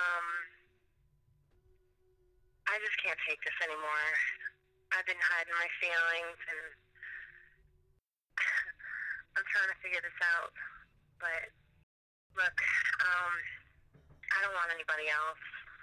I just can't take this anymore. I've been hiding my feelings, and I'm trying to figure this out. But look, I don't want anybody else.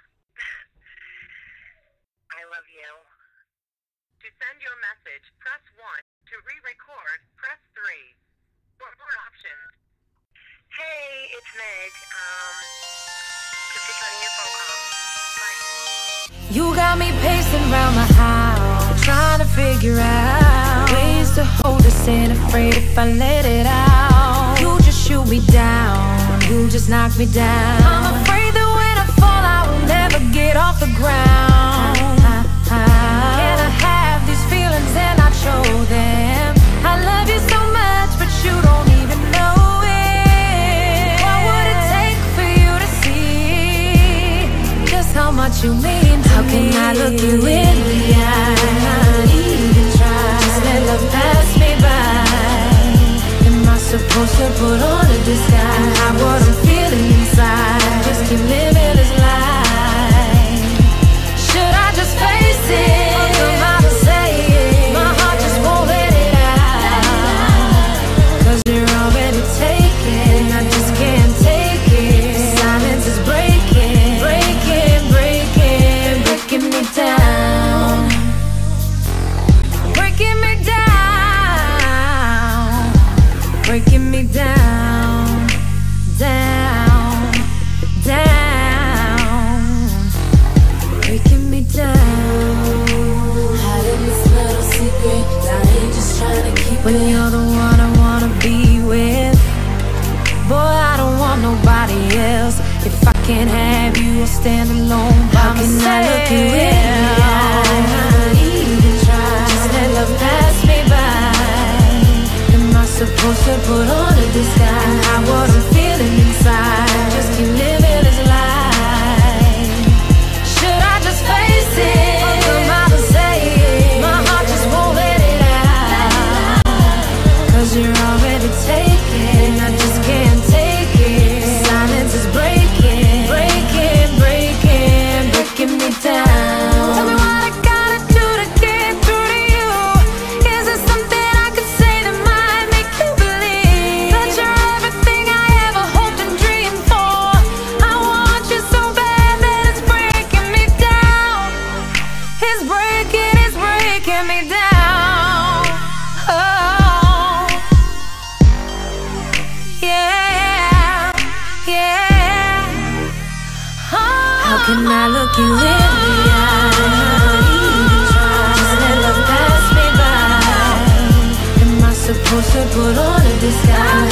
I love you. To send your message, press 1. To re-record, press 3. For more options. Hey, it's Meg. Just returning your phone call. Bye. You got me pacing around the house, trying to figure out ways to hold us in, afraid if I let it out. You just shoot me down, you just knock me down. I'm afraid that when I fall, I will never get off the ground. Can I have these feelings and not show them? I love you so much, but you don't even know it. What would it take for you to see just how much you mean to me? How can I look you in the eye and not even try? Just let love pass me by. Am I supposed to put on a disguise and hide what I'm feeling inside? Just keep living this life. Should I just face it? Or come out and say it? My heart just won't let it out. 'Cause you're already taken, I just can't take it. Silence is breaking, breaking, breaking, breaking me down. Breaking me down. Breaking me down. Down. Down. Breaking me down. Hiding this little secret, I ain't just trying to keep When it. you're the one I wanna be with, boy, I don't want nobody else. If I can't have you, I'll stand alone by How can myself. I look you in the eye and not even try? Just let love pass me by. Am I supposed to put on a disguise and hide what I'm feeling inside? Just keep living this life. Should I just face it? Or come out and say it? My heart just won't let it out. 'Cause you're already taken, I just can't take it. Silence is breaking, breaking, breaking, breaking me down. Tell me what I gotta do to get through to you. Is there something I could say that might make you believe that you're everything I ever hoped and dreamed for? I want you so bad that it's breaking me down. It's breaking me down. Oh, yeah, yeah. Oh. How can I look you in the eye and not even try? Just let love pass me by. Am I supposed to put on a disguise?